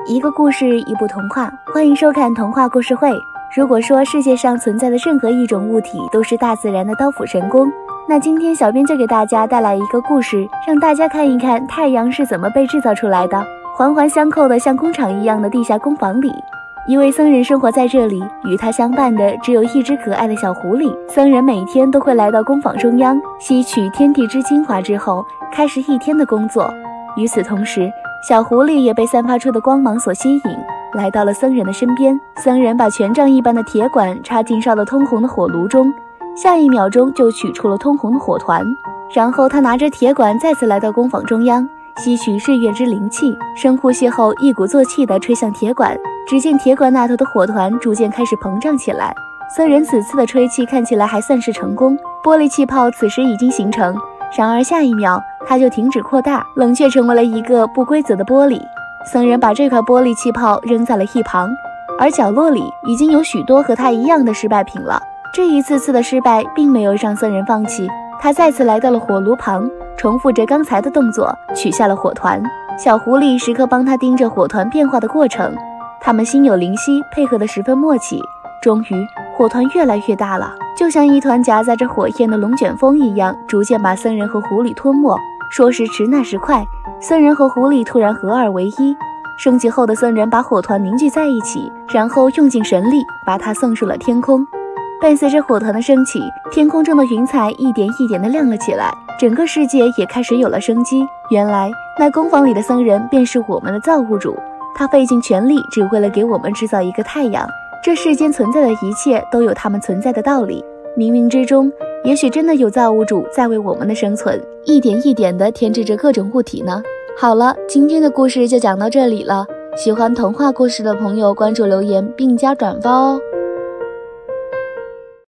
一个故事，一部童话，欢迎收看童话故事会。如果说世界上存在的任何一种物体都是大自然的刀斧神工，那今天小编就给大家带来一个故事，让大家看一看太阳是怎么被制造出来的。环环相扣的像工厂一样的地下工坊里，一位僧人生活在这里，与他相伴的只有一只可爱的小狐狸。僧人每天都会来到工坊中央，吸取天地之精华之后，开始一天的工作。与此同时，小狐狸也被散发出的光芒所吸引，来到了僧人的身边。僧人把权杖一般的铁管插进烧得通红的火炉中，下一秒钟就取出了通红的火团。然后他拿着铁管再次来到工坊中央，吸取日月之灵气，深呼吸后一鼓作气地吹向铁管。只见铁管那头的火团逐渐开始膨胀起来。僧人此次的吹气看起来还算是成功，玻璃气泡此时已经形成。然而下一秒，它就停止扩大，冷却成为了一个不规则的玻璃。僧人把这块玻璃气泡扔在了一旁，而角落里已经有许多和他一样的失败品了。这一次次的失败并没有让僧人放弃，他再次来到了火炉旁，重复着刚才的动作，取下了火团。小狐狸时刻帮他盯着火团变化的过程，他们心有灵犀，配合得十分默契。终于火团越来越大了，就像一团夹杂着火焰的龙卷风一样，逐渐把僧人和狐狸吞没。说时迟那时快，僧人和狐狸突然合二为一。升级后的僧人把火团凝聚在一起，然后用尽神力把它送入了天空。伴随着火团的升起，天空中的云彩一点一点地亮了起来，整个世界也开始有了生机。原来那工坊里的僧人便是我们的造物主，他费尽全力只为了给我们制造一个太阳。这世间存在的一切都有它们存在的道理，冥冥之中也许真的有造物主在为我们的生存一点一点地添置着各种物体呢。好了，今天的故事就讲到这里了，喜欢童话故事的朋友关注留言并加转发哦。